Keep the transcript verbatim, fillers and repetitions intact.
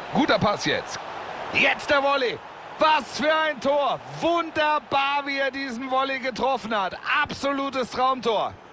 Guter Pass jetzt. Jetzt der Volley. Was für ein Tor. Wunderbar, wie er diesen Volley getroffen hat. Absolutes Traumtor.